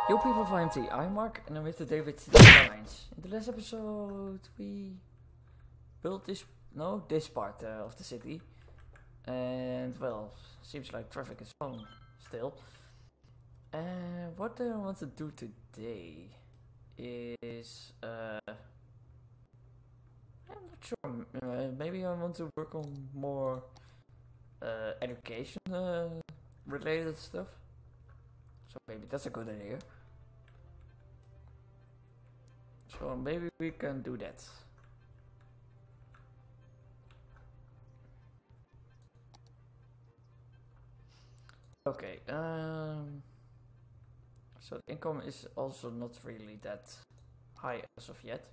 Yo people of IMT, I'm Mark and I'm with today with Cities Skylines. In the last episode we built this part of the city, and well, seems like traffic is on still. And what I want to do today is I'm not sure, maybe I want to work on more education related stuff. So maybe that's a good idea. So maybe we can do that. Okay, so the income is also not really that high as of yet.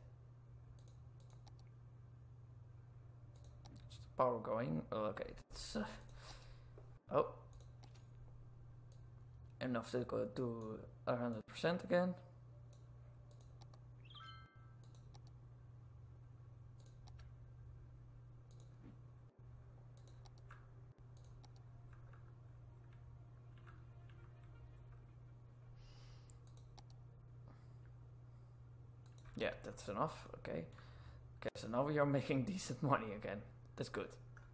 Is the power going? Okay, that's oh, enough to go to 100% again. Yeah, that's enough. Okay. Okay, so now we are making decent money again. That's good.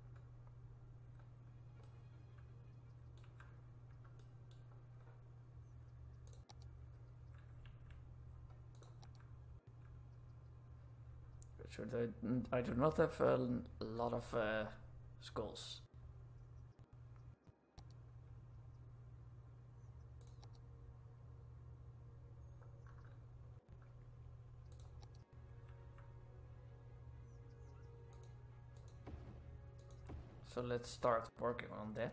So I do not have a lot of skulls. So let's start working on that.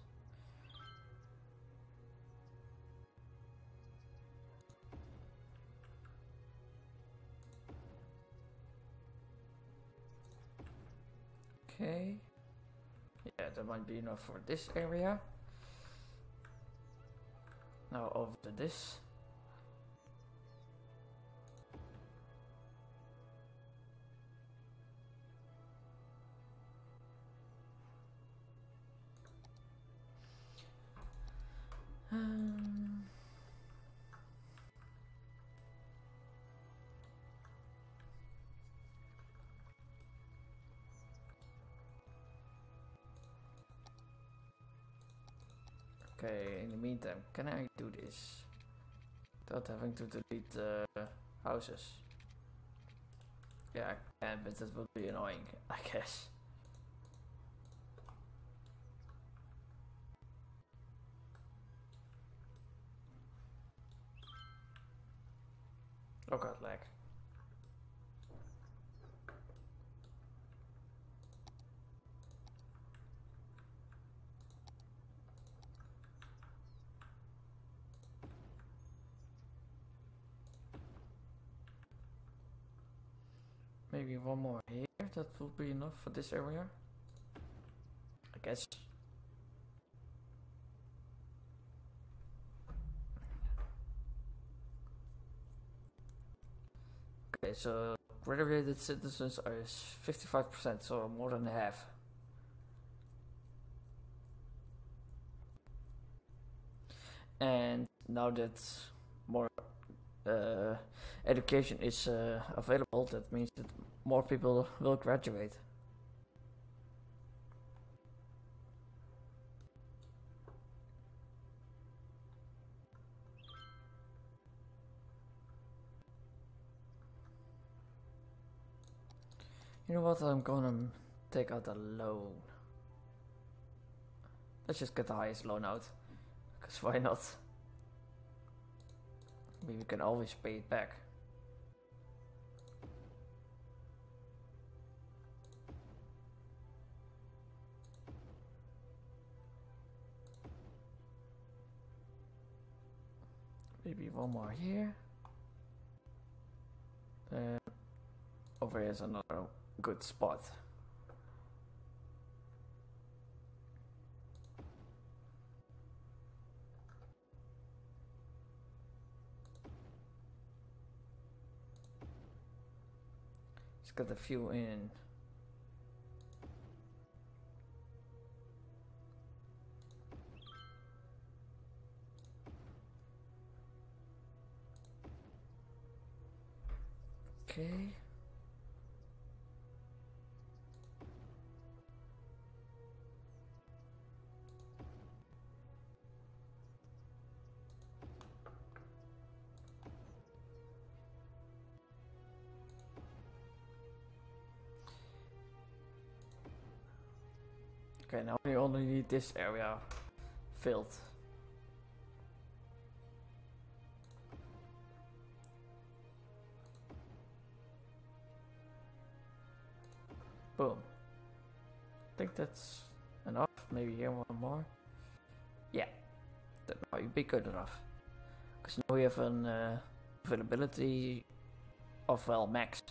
Okay. Yeah, that might be enough for this area. Now over to this. Okay, in the meantime, can I do this without having to delete the houses? Yeah, I can, but that would be annoying, I guess. Oh god, lag. Maybe one more here, that will be enough for this area, I guess. Okay, so graduated citizens are 55%, so more than half. And now that more education is available, that means that more people will graduate. You know what, I'm gonna take out a loan. Let's just get the highest loan out, because why not? I mean, we can always pay it back. Maybe one more here. Over here is another good spot. Let's get a few in. Okay. Okay, now we only need this area filled. Boom. I think that's enough. Maybe here one more. Yeah, that might be good enough. Because now we have an availability of, well, max.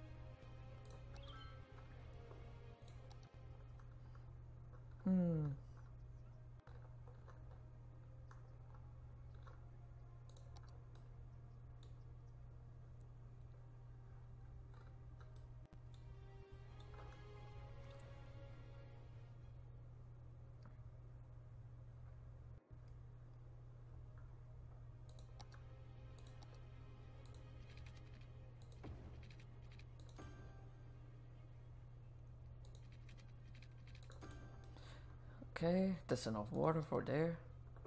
Okay, that's enough water for there.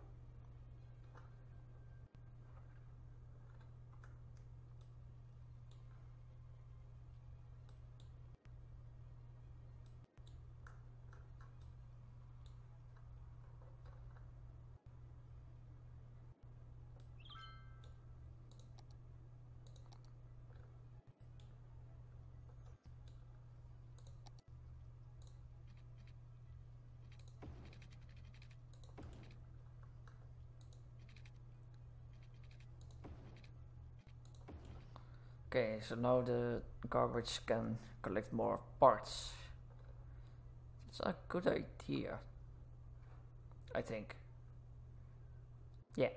Okay, so now the garbage can collect more parts. It's a good idea, I think. Yeah.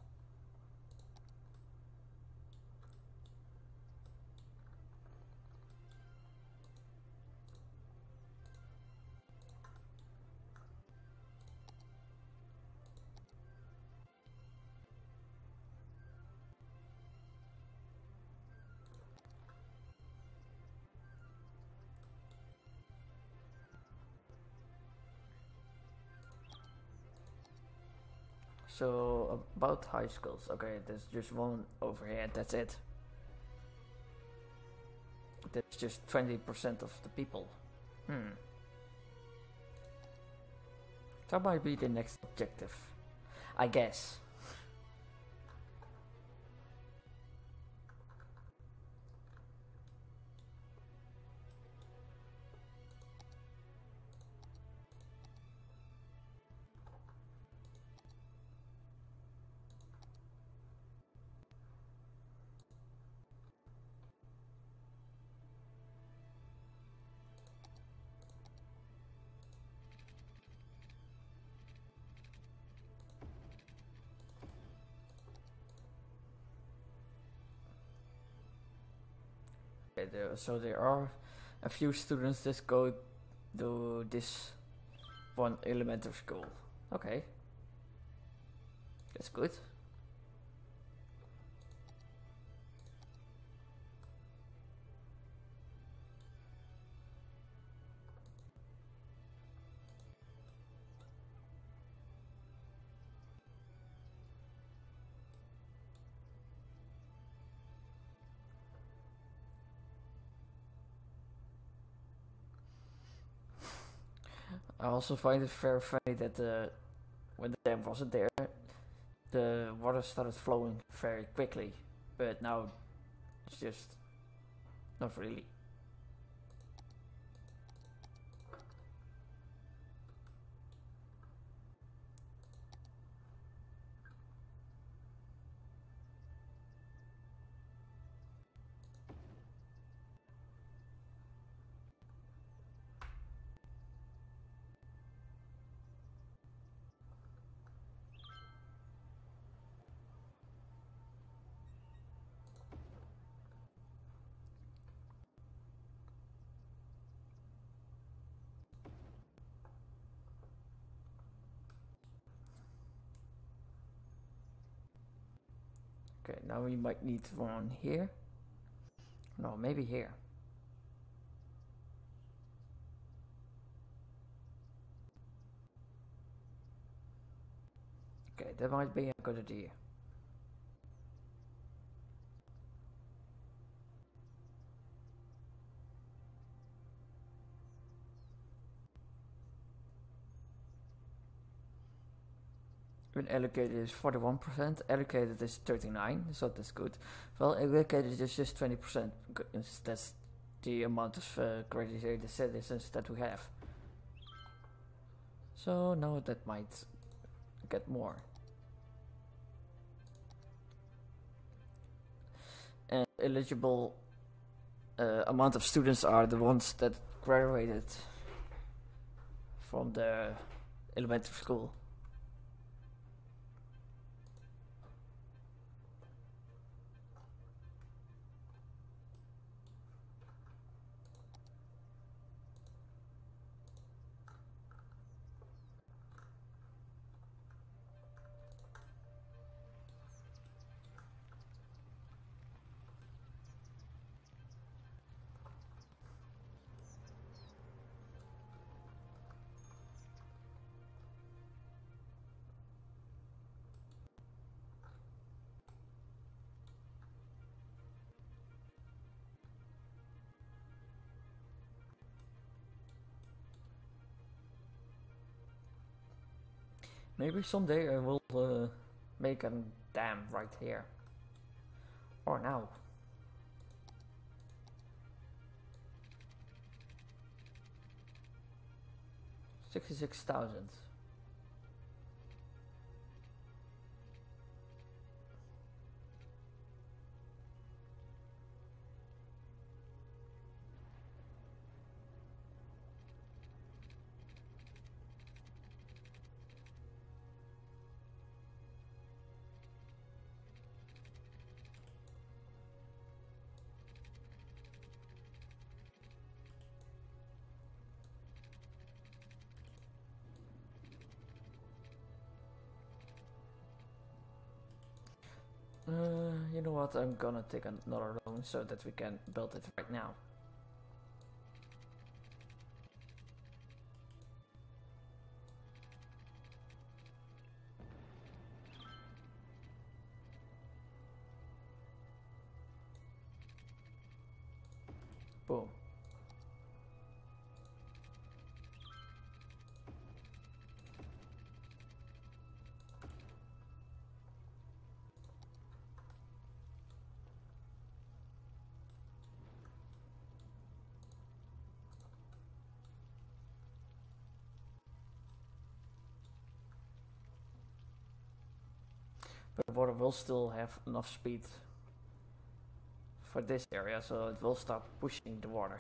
So about high schools, okay, there's just one over here, that's it. That's just 20% of the people. That might be the next objective, I guess. Okay, so there are a few students that go to this one elementary school. Okay, that's good. I also find it very funny that when the dam wasn't there, the water started flowing very quickly, but now it's just not really. Okay, now we might need one here. No, maybe here. Okay, that might be a good idea. When allocated is 41%, allocated is 39, so that's good. Well, allocated is just 20%, goodness, that's the amount of graduated citizens that we have. So now that might get more. And eligible amount of students are the ones that graduated from the elementary school. Maybe someday I will make a dam right here. Or now. 66,000. You know what, I'm gonna take another loan so that we can build it right now. Boom. But the water will still have enough speed for this area, so it will stop pushing the water.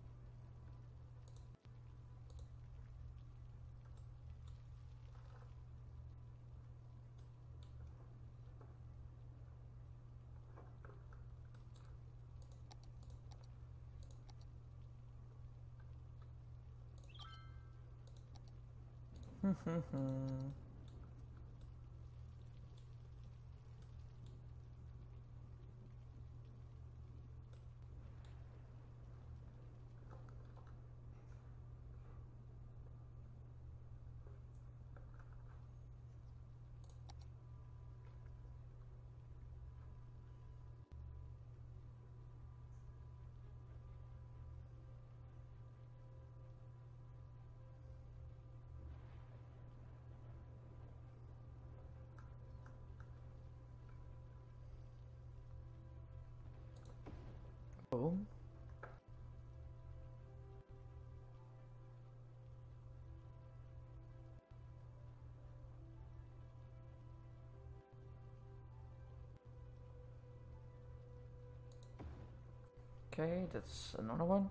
Boom. Okay, that's another one.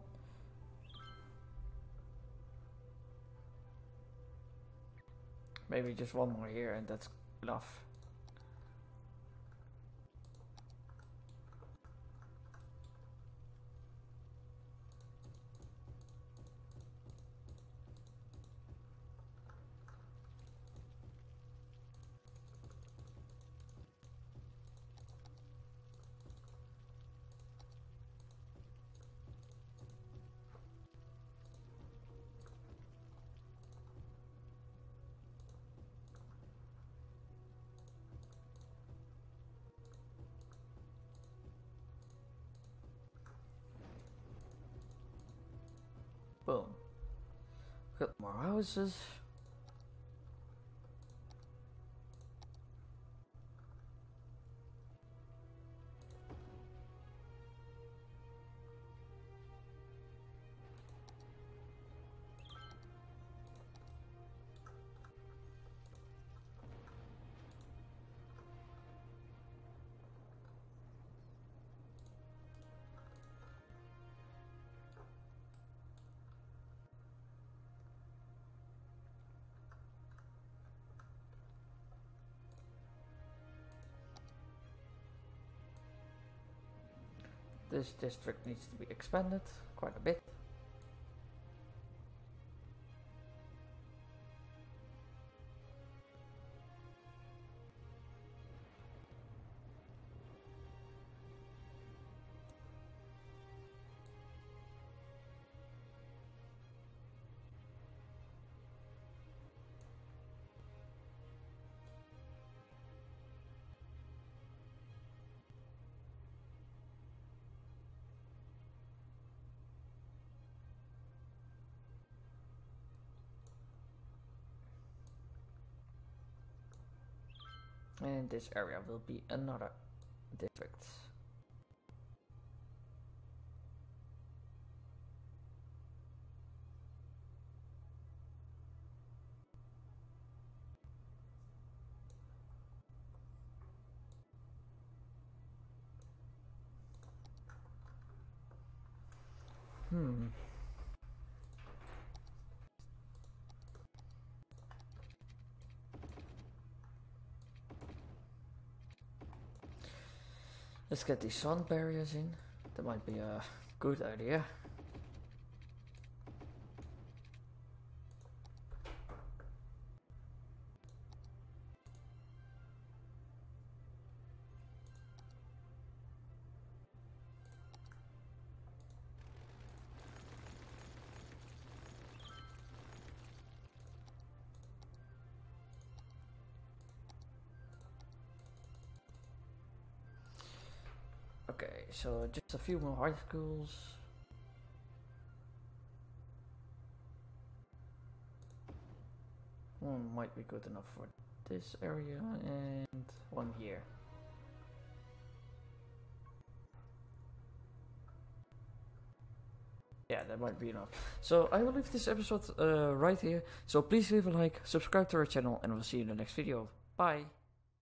Maybe just one more here and that's enough. Got more houses. This district needs to be expanded quite a bit. And this area will be another district. Let's get these sound barriers in. That might be a good idea. Okay, so just a few more high schools. One might be good enough for this area, and one here. Yeah, that might be enough. So I will leave this episode right here. So please leave a like, subscribe to our channel, and we'll see you in the next video. Bye!